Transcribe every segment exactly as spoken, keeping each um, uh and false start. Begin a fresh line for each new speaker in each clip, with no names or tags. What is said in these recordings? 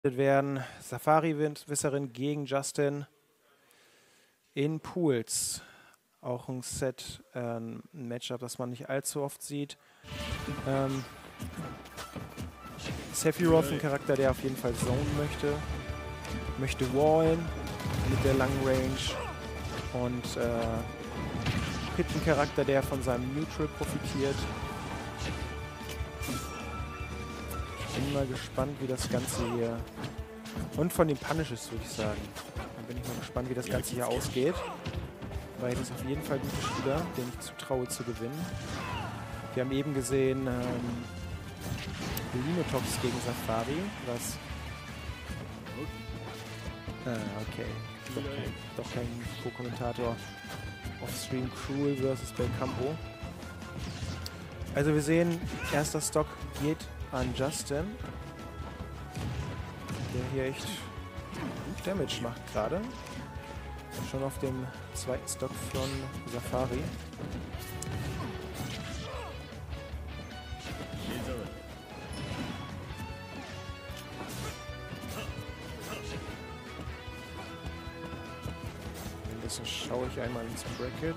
werden. Safari-Wisserin gegen Justin in Pools. Auch ein Set, äh, ein Matchup, das man nicht allzu oft sieht. Ähm, Sephiroth, ein Charakter, der auf jeden Fall zonen möchte. Möchte wallen mit der langen Range. Und äh, Pit, ein Charakter, der von seinem Neutral profitiert. Ich bin mal gespannt, wie das Ganze hier... Und von den Punishes, würde ich sagen. Dann bin ich mal gespannt, wie das Ganze hier ausgeht. Weil das auf jeden Fall gute Spieler, denen ich zutraue zu gewinnen. Wir haben eben gesehen ähm, Linotox gegen Safari, was... Ah, okay. Doch kein, doch kein Co-Kommentator. Offstream Cruel versus Belcampo. Also wir sehen, erster Stock geht an Justin, der hier echt gut Damage macht gerade. Schon auf dem zweiten Stock von Safari. Währenddessen schaue ich einmal ins Bracket.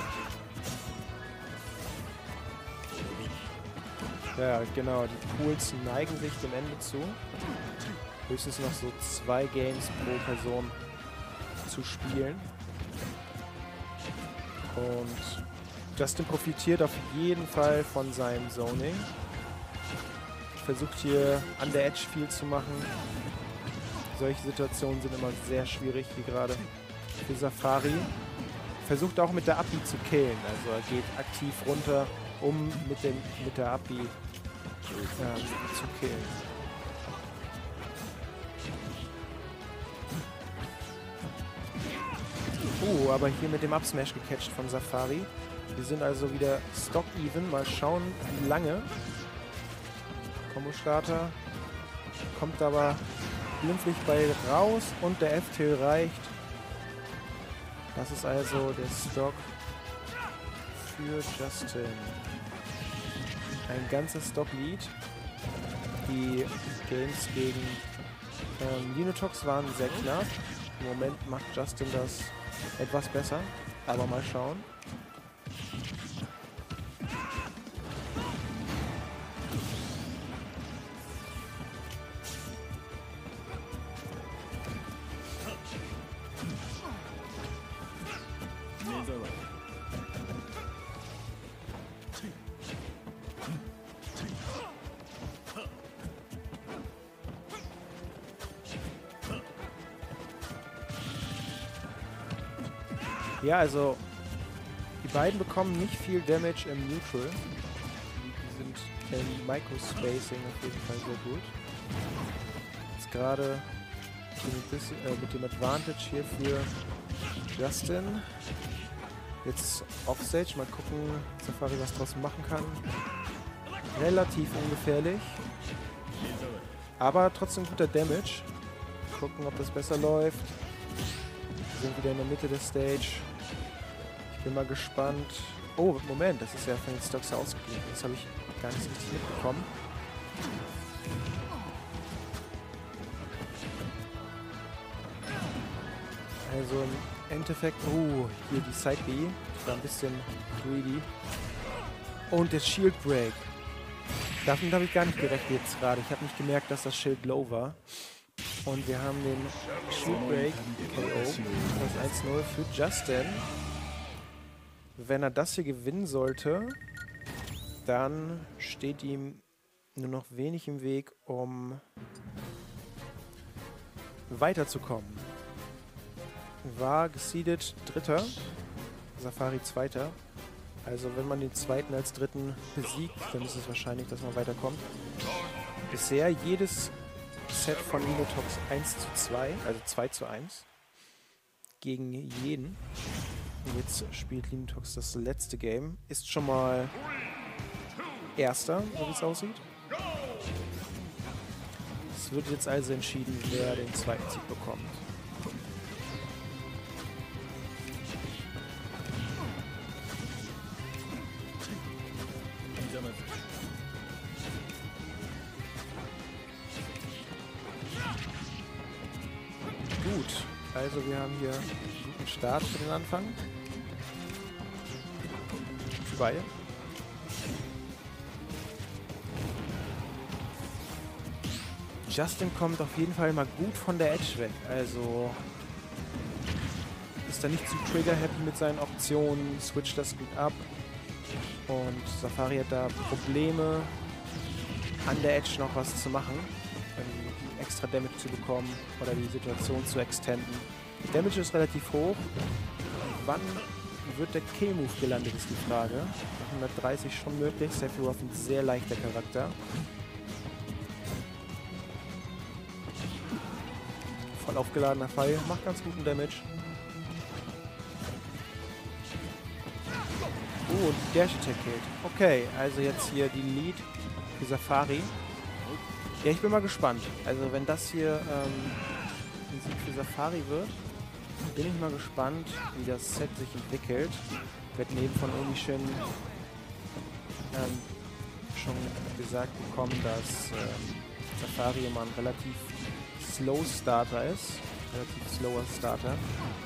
Ja, genau, die Pools neigen sich dem Ende zu. Höchstens noch so zwei Games pro Person zu spielen. Und Justin profitiert auf jeden Fall von seinem Zoning. Versucht hier an der Edge viel zu machen. Solche Situationen sind immer sehr schwierig, wie gerade für Safari. Versucht auch mit der Abi zu killen. Also er geht aktiv runter, um mit, dem, mit der Abi ähm, zu killen. Oh, aber hier mit dem Up-Smash gecatcht von Safari. Wir sind also wieder Stock-Even. Mal schauen, wie lange. Combo-Starter kommt aber glimpflich bei raus und der F-Tail reicht. Das ist also der Stock für Justin. Ein ganzes Stock-Lead. Die Games gegen ähm, Linotox waren sehr knapp. Im Moment macht Justin das etwas besser, aber mal schauen. Ja, also die beiden bekommen nicht viel Damage im Neutral. Die sind im Microspacing auf jeden Fall sehr gut. Jetzt gerade äh, mit dem Advantage hier für Justin. Jetzt Offstage, mal gucken, Safari was draus machen kann. Relativ ungefährlich. Aber trotzdem guter Damage. Gucken, ob das besser läuft. Wir sind wieder in der Mitte der Stage. Ich bin mal gespannt. Oh, Moment, das ist ja von den Stocks ausgeglichen. Das habe ich gar nicht so richtig mitbekommen. Also im Endeffekt, oh, hier die Side B. Ich war ein bisschen greedy. Und der Shield Break. Damit habe ich gar nicht gerechnet jetzt gerade. Ich habe nicht gemerkt, dass das Schild low war. Und wir haben den Shield Break K O. Das eins null für Justin. Wenn er das hier gewinnen sollte, dann steht ihm nur noch wenig im Weg, um weiterzukommen. War geseedet Dritter, Safari Zweiter. Also wenn man den Zweiten als Dritten besiegt, dann ist es wahrscheinlich, dass man weiterkommt. Bisher jedes Set von Linotox eins zu zwei, also zwei zu eins gegen jeden. Und jetzt spielt Linotox das letzte Game. Ist schon mal Erster, so wie es aussieht. Es wird jetzt also entschieden, wer den zweiten Sieg bekommt. Gut, also wir haben hier einen guten Start für den Anfang. Für beide. Justin kommt auf jeden Fall mal gut von der Edge weg. Also ist er nicht zu trigger-happy mit seinen Optionen, switcht das gut ab. Und Safari hat da Probleme, an der Edge noch was zu machen, um extra Damage zu bekommen oder die Situation zu extenden. Damage ist relativ hoch. Wann wird der Kill-Move gelandet, ist die Frage. hundertdreißig schon möglich. Sephiroth ein sehr leichter Charakter. Voll aufgeladener Pfeil, macht ganz guten Damage. Oh, und der Attack killt. Okay, also jetzt hier die Lead für Safari. Ja, ich bin mal gespannt. Also wenn das hier ähm, ein Sieg für Safari wird, bin ich mal gespannt, wie das Set sich entwickelt. Wird neben von Onishin ähm, schon gesagt bekommen, dass ähm, Safari immer ein relativ slow Starter ist. Relativ slower Starter.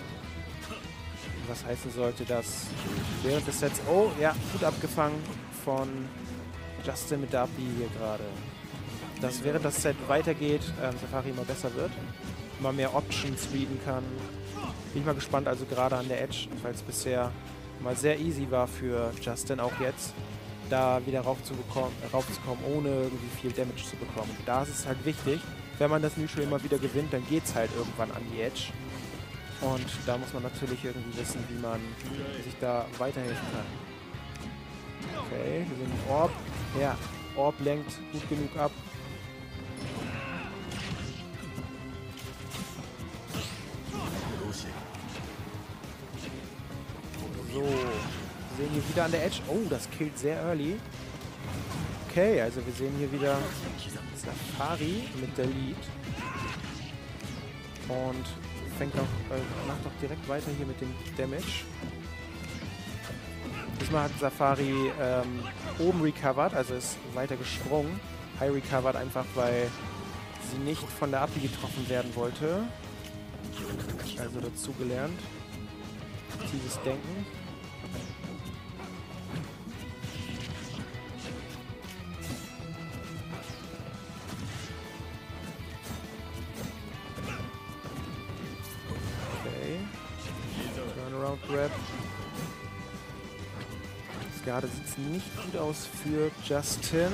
Was heißen sollte, dass während des Sets... Oh, ja, gut abgefangen von Justin mit der Abbiege hier gerade. Dass während das Set weitergeht, ähm, Safari immer besser wird. Immer mehr Options bieten kann. Bin ich mal gespannt, also gerade an der Edge, weil es bisher mal sehr easy war für Justin, auch jetzt, da wieder raufzubekommen, raufzukommen, ohne irgendwie viel Damage zu bekommen. Da ist es halt wichtig, wenn man das Neutral immer wieder gewinnt, dann geht es halt irgendwann an die Edge. Und da muss man natürlich irgendwie wissen, wie man sich da weiterhelfen kann. Okay, wir sehen den Orb. Ja, Orb lenkt gut genug ab. So, wir sehen hier wieder an der Edge. Oh, das killt sehr early. Okay, also wir sehen hier wieder Safari mit der Lead. Und fängt auch, äh, macht auch direkt weiter hier mit dem Damage. Diesmal hat Safari ähm, oben recovered, also ist weiter gesprungen. High recovered einfach, weil sie nicht von der Abbi getroffen werden wollte. Also dazu gelernt. Tiefes Denken. Grab. Gerade sieht es nicht gut aus für Justin.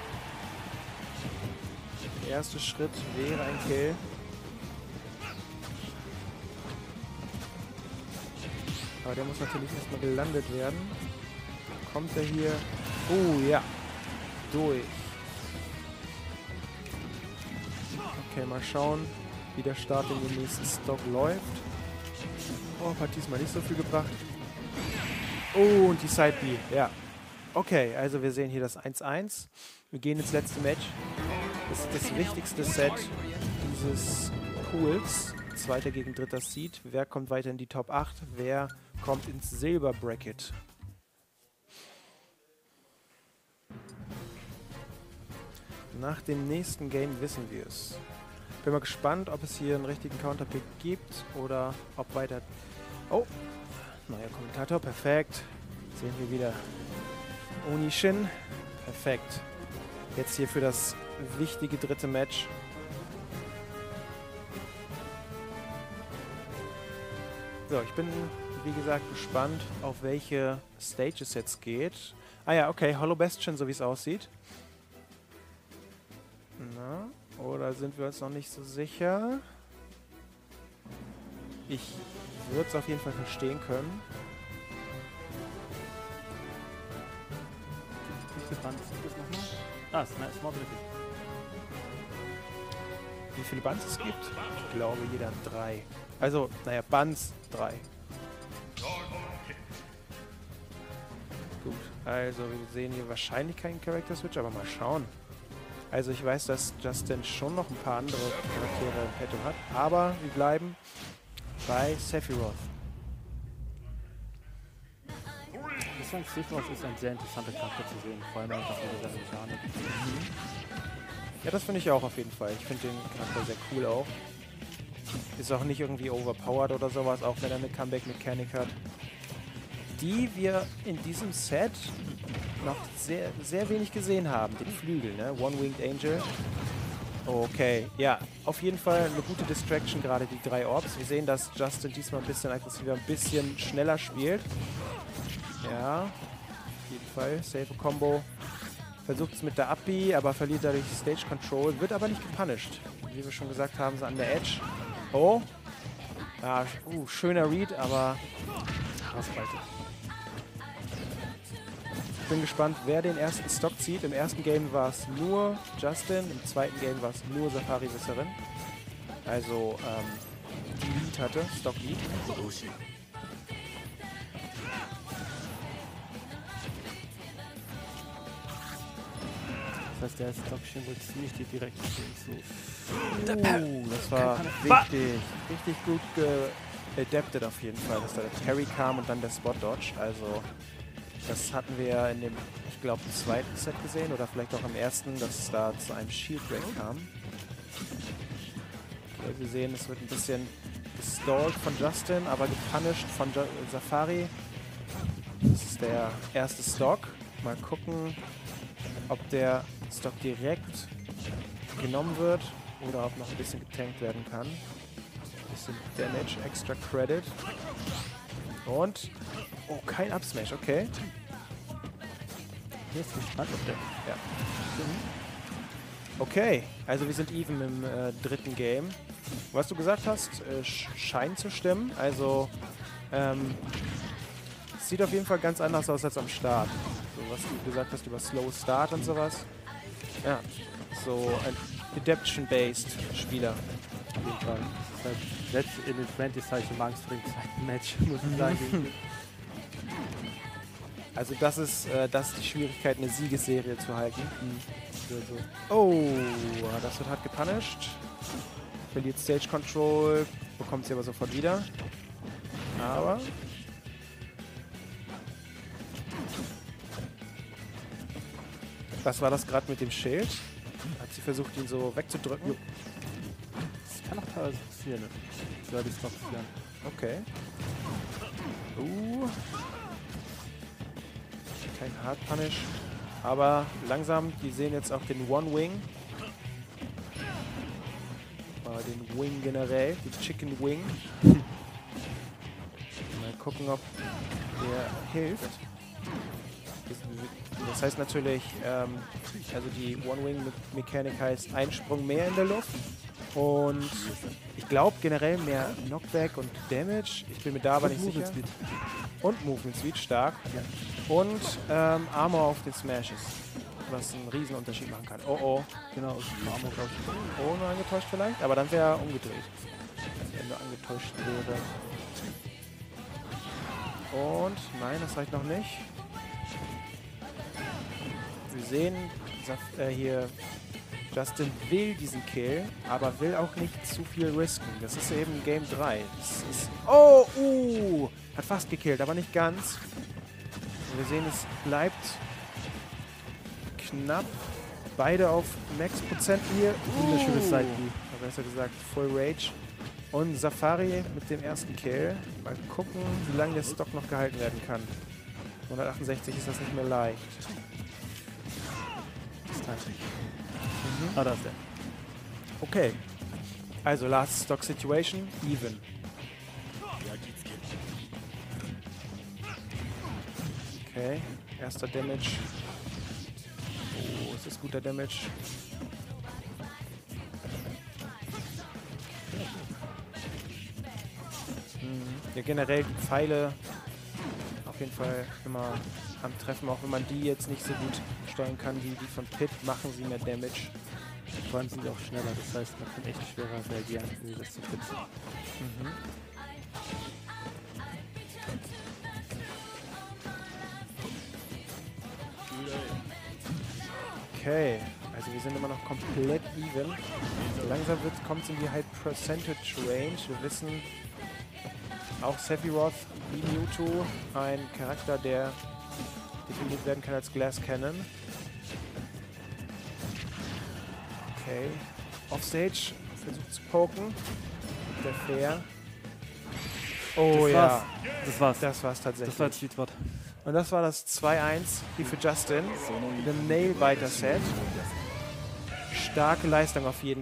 Der erste Schritt wäre ein Kill. Aber der muss natürlich erstmal gelandet werden. Kommt er hier? Oh ja, durch. Okay, mal schauen, wie der Start in den nächsten Stock läuft. Oh, hat diesmal nicht so viel gebracht. Oh, und die Side B. Ja. Okay, also wir sehen hier das eins eins. Wir gehen ins letzte Match. Das ist das wichtigste Set dieses Pools. Zweiter gegen dritter Seed. Wer kommt weiter in die Top acht? Wer kommt ins Silber-Bracket? Nach dem nächsten Game wissen wir es. Bin mal gespannt, ob es hier einen richtigen Counterpick gibt oder ob weiter... Oh, neuer Kommentator, perfekt. Sehen wir wieder Onishin. Perfekt. Jetzt hier für das wichtige dritte Match. So, ich bin, wie gesagt, gespannt, auf welche Stage es jetzt geht. Ah ja, okay, Hollow Bastion, so wie es aussieht. Na, oder sind wir uns noch nicht so sicher? Ich würde es auf jeden Fall verstehen können.
Wie viele Buns gibt es nochmal? Ah, es ist Small Ability.
Wie viele Buns es gibt? Ich glaube, jeder hat drei. Also, naja, Buns drei. Gut, also wir sehen hier wahrscheinlich keinen Character Switch, aber mal schauen. Also ich weiß, dass Justin schon noch ein paar andere Charaktere im Petto hat, aber wir bleiben bei Sephiroth.
Ich fand, Sephiroth ist ein sehr interessanter Charakter zu sehen, vor allem einfach mit dieser Mechanik.
Mhm. Ja, das finde ich auch auf jeden Fall. Ich finde den Charakter sehr cool auch. Ist auch nicht irgendwie overpowered oder sowas, auch wenn er eine Comeback-Mechanik hat. Die wir in diesem Set noch sehr, sehr wenig gesehen haben. Den Flügel, ne? One-Winged Angel. Okay, ja, auf jeden Fall eine gute Distraction, gerade die drei Orbs. Wir sehen, dass Justin diesmal ein bisschen aggressiver, ein bisschen schneller spielt. Ja, auf jeden Fall. Safe Combo. Versucht es mit der Up-B, aber verliert dadurch Stage Control. Wird aber nicht gepunished. Wie wir schon gesagt haben, so an der Edge. Oh. Ja, uh, schöner Read, aber Haarspaltig. Ich bin gespannt, wer den ersten Stock zieht. Im ersten Game war es nur Justin, im zweiten Game war es nur Safari Viscerin. Also, ähm, die Lead hatte, Stock Lead.
Das heißt, der Stock schien wohl ziemlich direkt so.
Oh, das war richtig, richtig gut geadaptet auf jeden Fall, dass da der Parry kam und dann der Spot Dodge. Also, das hatten wir in dem, ich glaube, zweiten Set gesehen oder vielleicht auch im ersten, dass es da zu einem Shield Break kam. Okay, wir sehen, es wird ein bisschen gestallt von Justin, aber gepunished von jo Safari. Das ist der erste Stock. Mal gucken, ob der Stock direkt genommen wird oder ob noch ein bisschen getankt werden kann. Ein bisschen Damage, extra Credit. Und, oh, kein Up-Smash, okay.
Hier ist gespannt auf der.
Ja. Okay, also wir sind even im äh, dritten Game. Was du gesagt hast, äh, scheint zu stimmen. Also, ähm, sieht auf jeden Fall ganz anders aus als am Start. So, was du gesagt hast über Slow Start und sowas. Ja, so ein Adaption-based Spieler.
Auf jeden Fall. Das ist halt jetzt in den zwanzig habe ich immer Angst vor dem zweiten Match, muss ich sagen.
Also das ist, äh, das ist die Schwierigkeit, eine Siegesserie zu halten.
Mhm.
Oh, das wird hart gepunished. Verliert Stage Control, bekommt sie aber sofort wieder. Aber... Was war das gerade mit dem Schild? Hat sie versucht, ihn so wegzudrücken?
Das kann auch teilweise passieren. Soll die Stocks lernen.
Okay. Uh. Kein Hard Punish. Aber langsam, die sehen jetzt auch den One Wing. Äh, den Wing generell, die Chicken Wing. Mal gucken, ob der hilft. Das heißt natürlich, ähm, also die One-Wing-Mechanik heißt ein Sprung mehr in der Luft und ich glaube generell mehr Knockback und Damage. Ich bin mir da aber nicht sicher. Speed. Und Movement Speed, stark. Ja. Und ähm, Armor auf den Smashes, was einen riesen Unterschied machen kann. Oh oh.
Genau, Armor glaube ich.
Oh, nur angetäuscht vielleicht, aber dann wäre er umgedreht. Wenn er nur angetäuscht wäre. Und nein, das reicht noch nicht. Wir sehen, äh, hier Justin will diesen Kill, aber will auch nicht zu viel risken. Das ist eben Game drei. Das ist oh, uh, hat fast gekillt, aber nicht ganz. Wir sehen, es bleibt knapp. Beide auf Max-Prozent hier.
Wunderschönes
Uh,
Side-B.
besser gesagt, Full Rage. Und Safari mit dem ersten Kill. Mal gucken, wie lange der Stock noch gehalten werden kann. hundertachtundsechzig ist das nicht mehr leicht.
Mhm. Ah, da ist der.
Okay. Also, Last Stock Situation, even. Okay, erster Damage. Oh, ist das guter Damage? Mhm. Ja, generell die Pfeile auf jeden Fall immer am Treffen, auch wenn man die jetzt nicht so gut steuern kann wie die von Pit, machen sie mehr Damage.
Vor allem sind die auch schneller, das heißt, man kann echt schwerer reagieren, wie das zu fitzen.
Mhm. Okay, also wir sind immer noch komplett even. Langsam kommt es in die High Percentage Range. Wir wissen, auch Sephiroth wie Mewtwo, ein Charakter, der definiert werden kann als Glass Cannon. Okay, Offstage, versucht zu poken. Der Fair. Oh
das
ja.
War's. Das war's.
Das war's tatsächlich.
Das war das Cheatwort.
Und das war das zwei eins hier für Justin. Mit einem Nailbiter-Set. Starke Leistung auf jeden Fall.